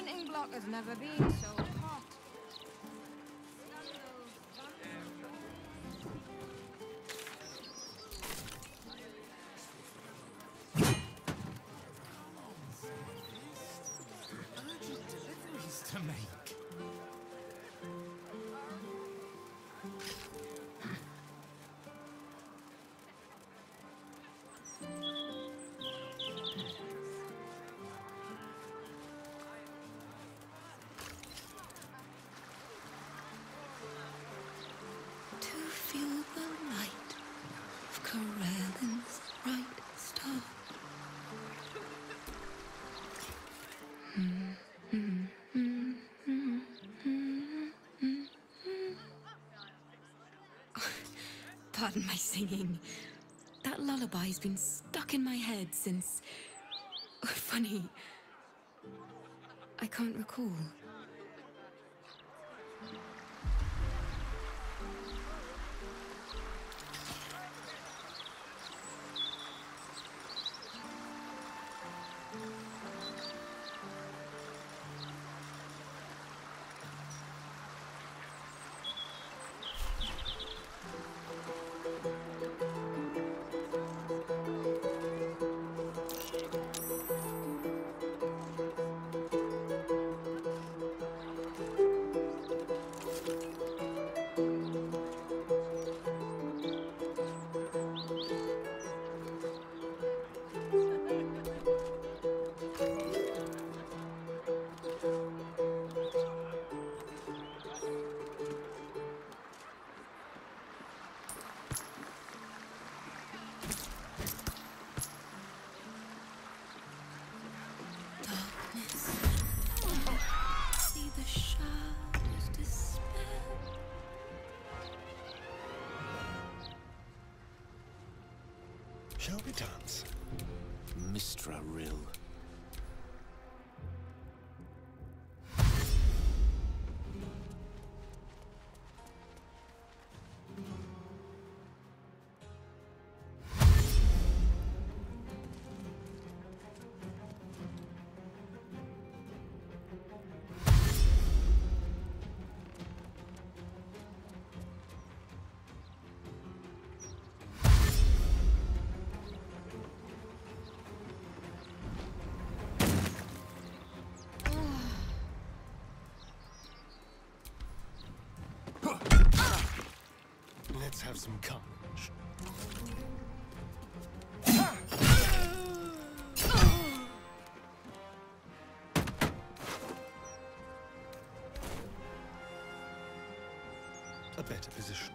hunting block has never been so hot. Urgent deliveries to make. To feel the light of Corellin's bright star. Pardon my singing. That lullaby's been stuck in my head since... Oh, funny. I can't recall. See the shadows despair. Shall we dance? Mistra Rill. Let's have some courage. A better position.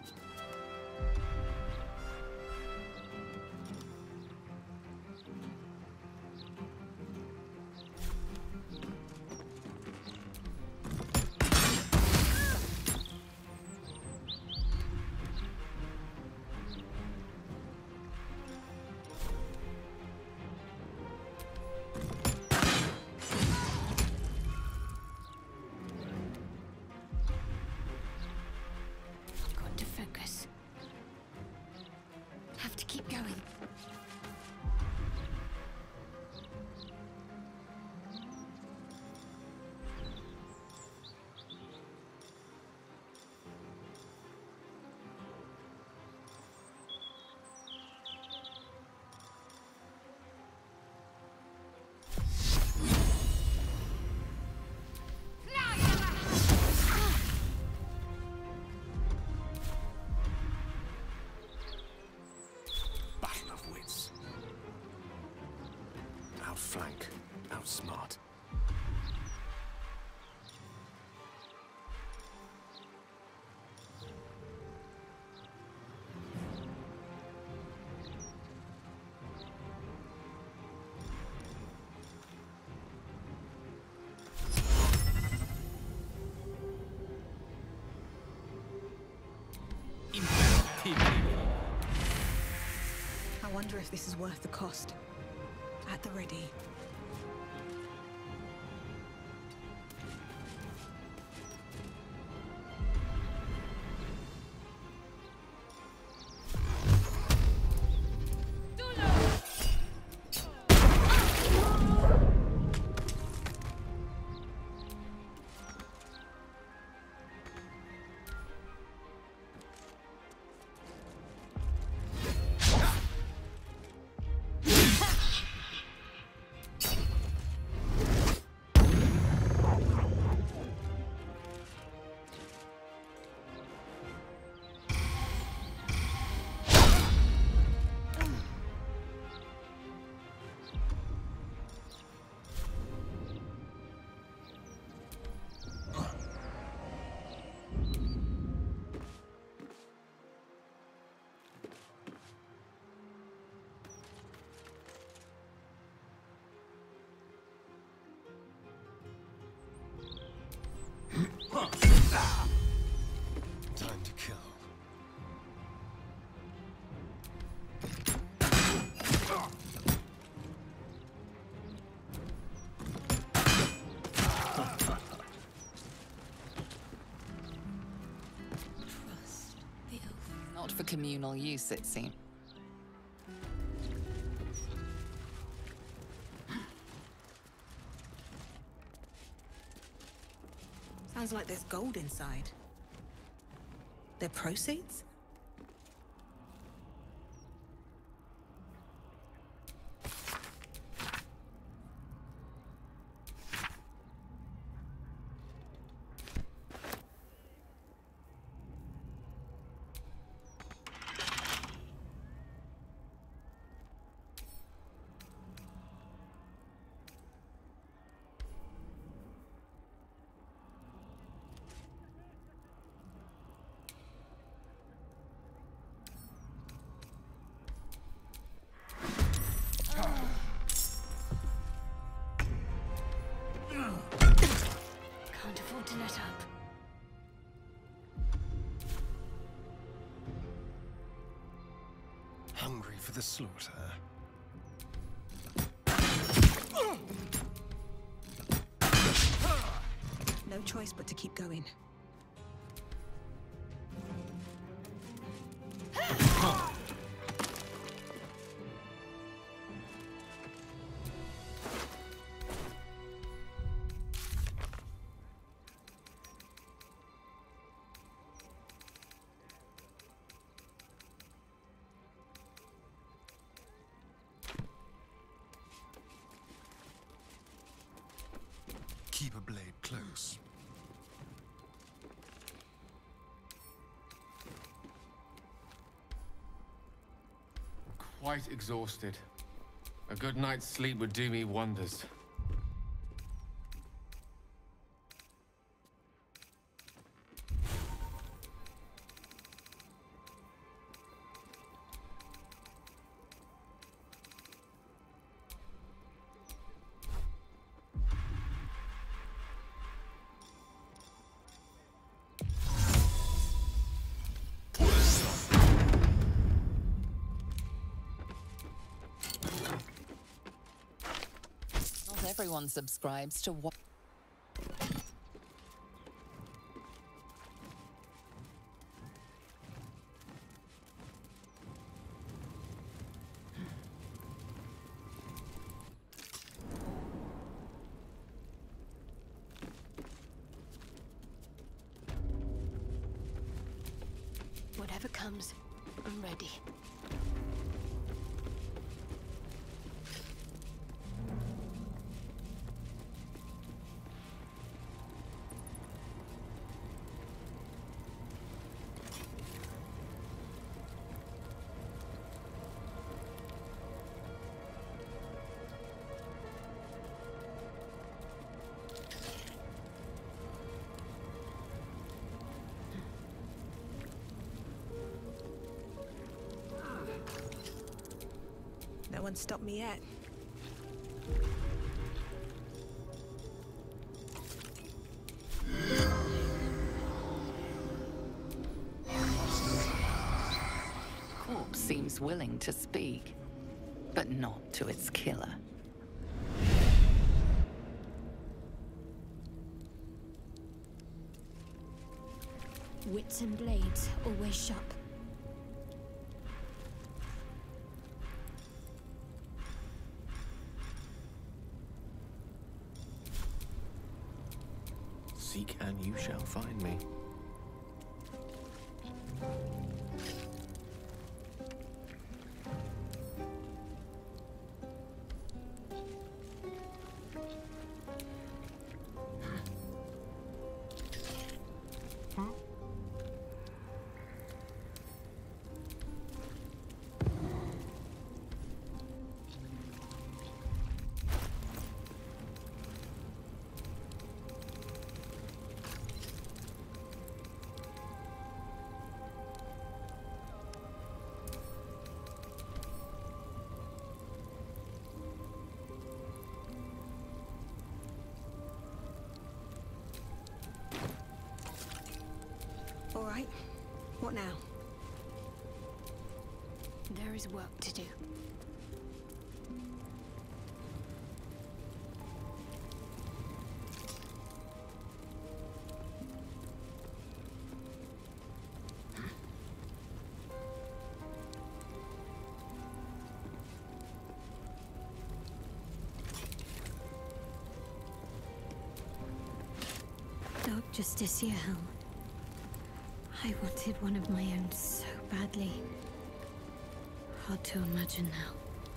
Got to focus. Have to keep going. Battle of wits. Outflank, outsmart. I wonder if this is worth the cost. At the ready. not for communal use, it seems. Sounds like there's gold inside. Their proceeds? Can't afford to let up. Hungry for the slaughter. No choice but to keep going. Keep a blade close. Quite exhausted. A good night's sleep would do me wonders. Not everyone subscribes to what. Whatever comes, I'm ready. No one stopped me yet. Corpse seems willing to speak, but not to its killer. Wits and blades, always sharp. Seek and you shall find me. All right. What now? There is work to do. Justicia Helm. I wanted one of my own so badly. Hard to imagine now.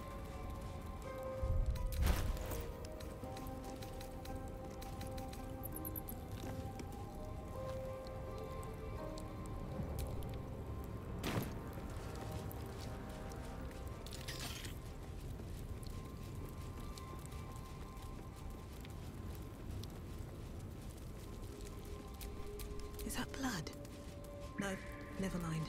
Is that blood? No, never mind.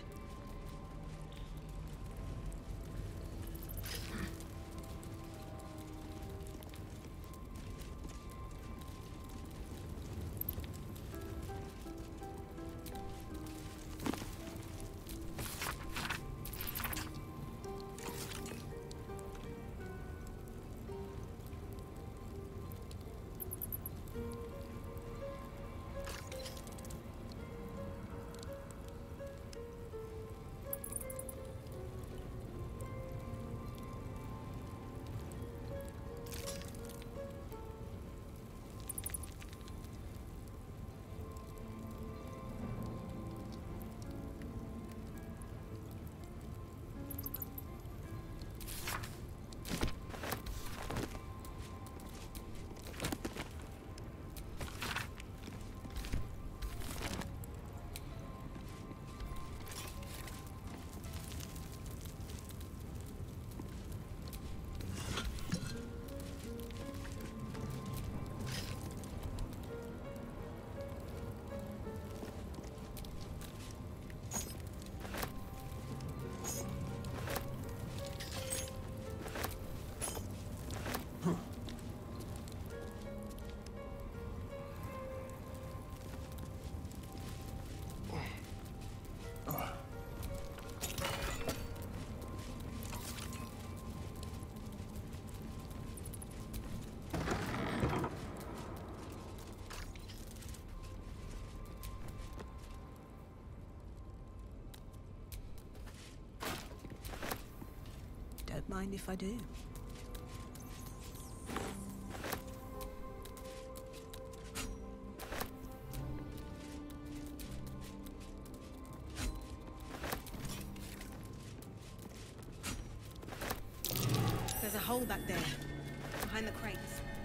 Don't mind if I do. There's a hole back there, behind the crates.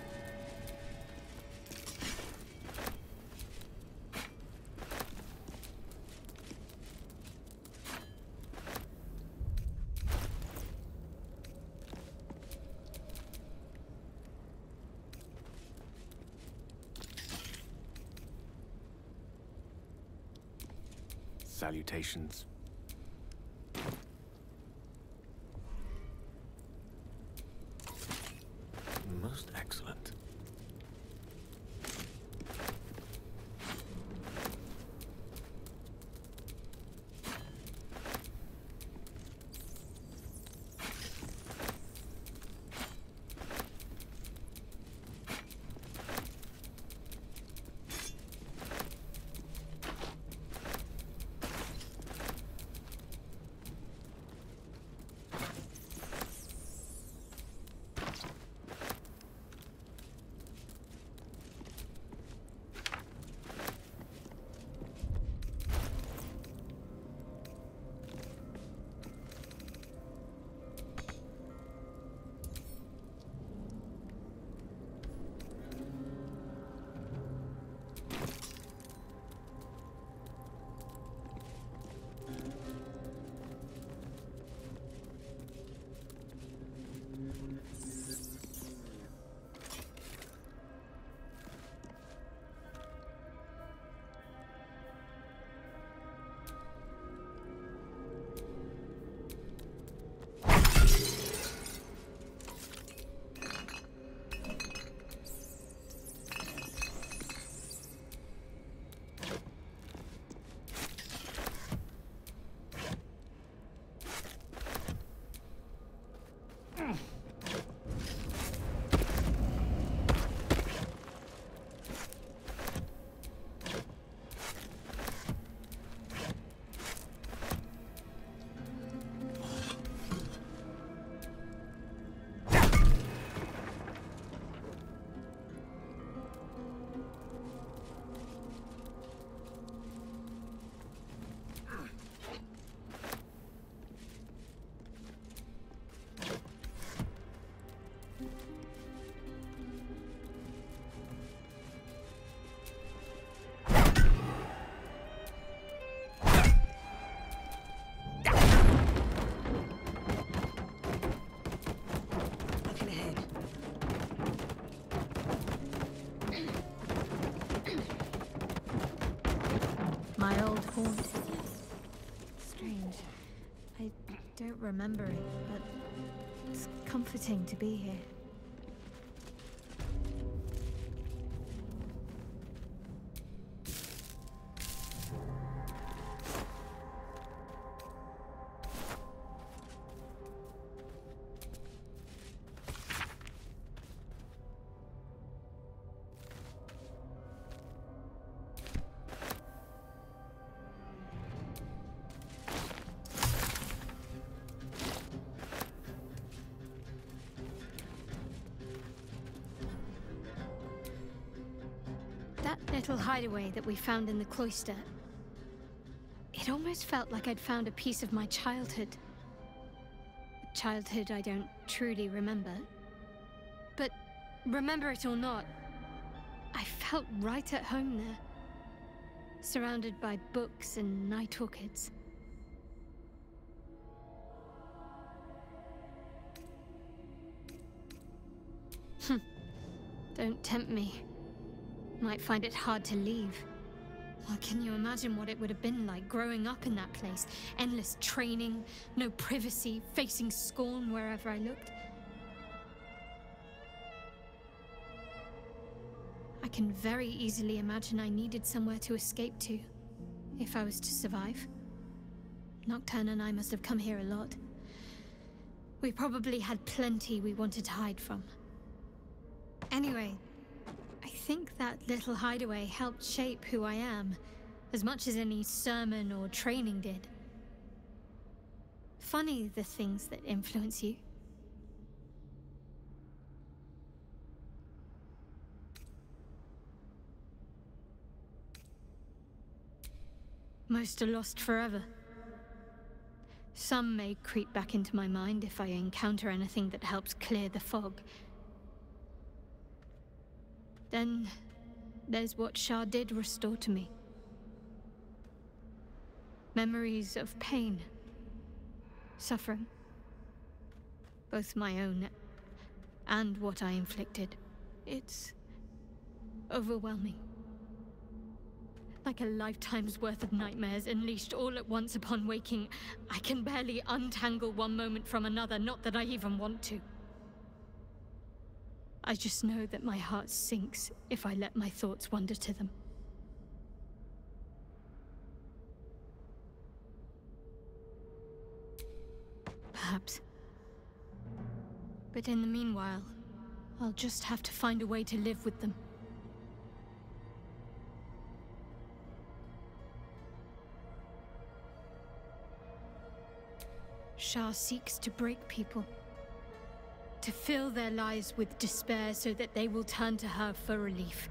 Salutations. Most excellent. haunt. Strange. I don't remember it, but it's comforting to be here. That little hideaway that we found in the cloister, it almost felt like I'd found a piece of my childhood. A childhood I don't truly remember. But remember it or not, I felt right at home there. Surrounded by books and night orchids. Don't tempt me. Might find it hard to leave. Well, can you imagine what it would have been like growing up in that place? Endless training, no privacy, facing scorn wherever I looked. I can very easily imagine I needed somewhere to escape to, if I was to survive. Nocturne and I must have come here a lot. We probably had plenty we wanted to hide from. Anyway, I think that little hideaway helped shape who I am, as much as any sermon or training did. Funny, the things that influence you. Most are lost forever. Some may creep back into my mind if I encounter anything that helps clear the fog. Then, there's what Shah did restore to me. Memories of pain, suffering. Both my own and what I inflicted. It's overwhelming. Like a lifetime's worth of nightmares unleashed all at once upon waking. I can barely untangle one moment from another, not that I even want to. I just know that my heart sinks if I let my thoughts wander to them. Perhaps. But in the meanwhile, I'll just have to find a way to live with them. Shah seeks to break people. To fill their lives with despair so that they will turn to her for relief.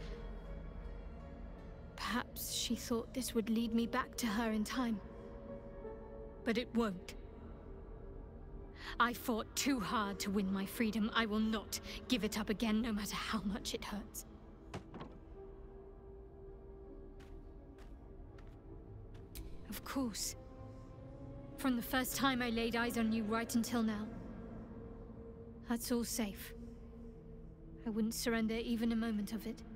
Perhaps she thought this would lead me back to her in time. But it won't. I fought too hard to win my freedom. I will not give it up again, no matter how much it hurts. Of course. From the first time I laid eyes on you right until now. That's all safe. I wouldn't surrender even a moment of it.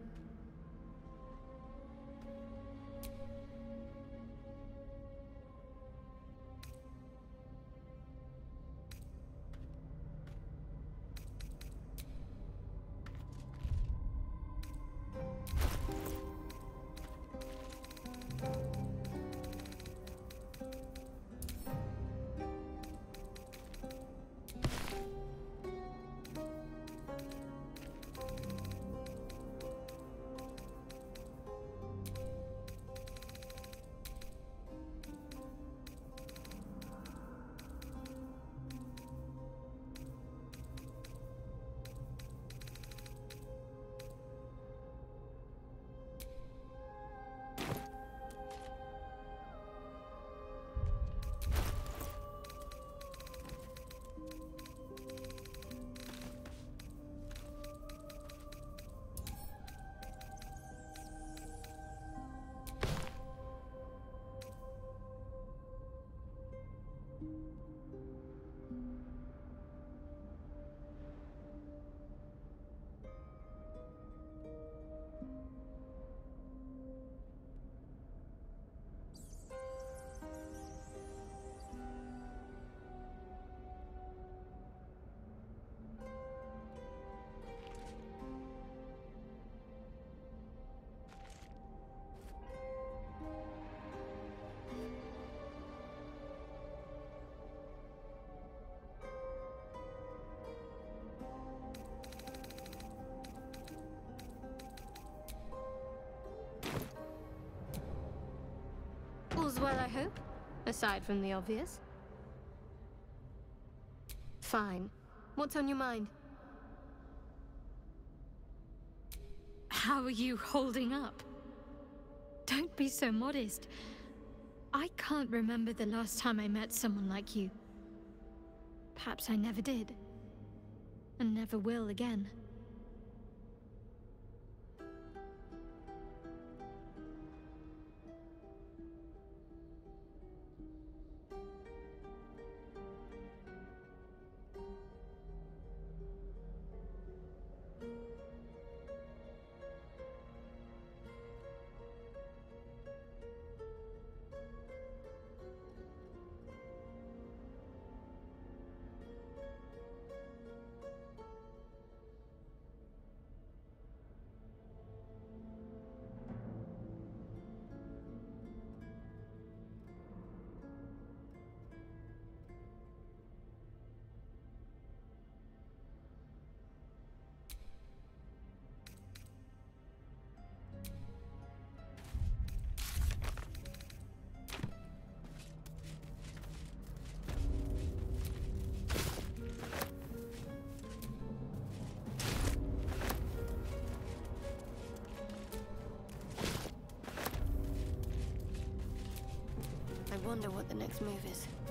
well, I hope. Aside from the obvious. Fine. What's on your mind? How are you holding up? Don't be so modest. I can't remember the last time I met someone like you. Perhaps I never did. And never will again. I wonder what the next move is.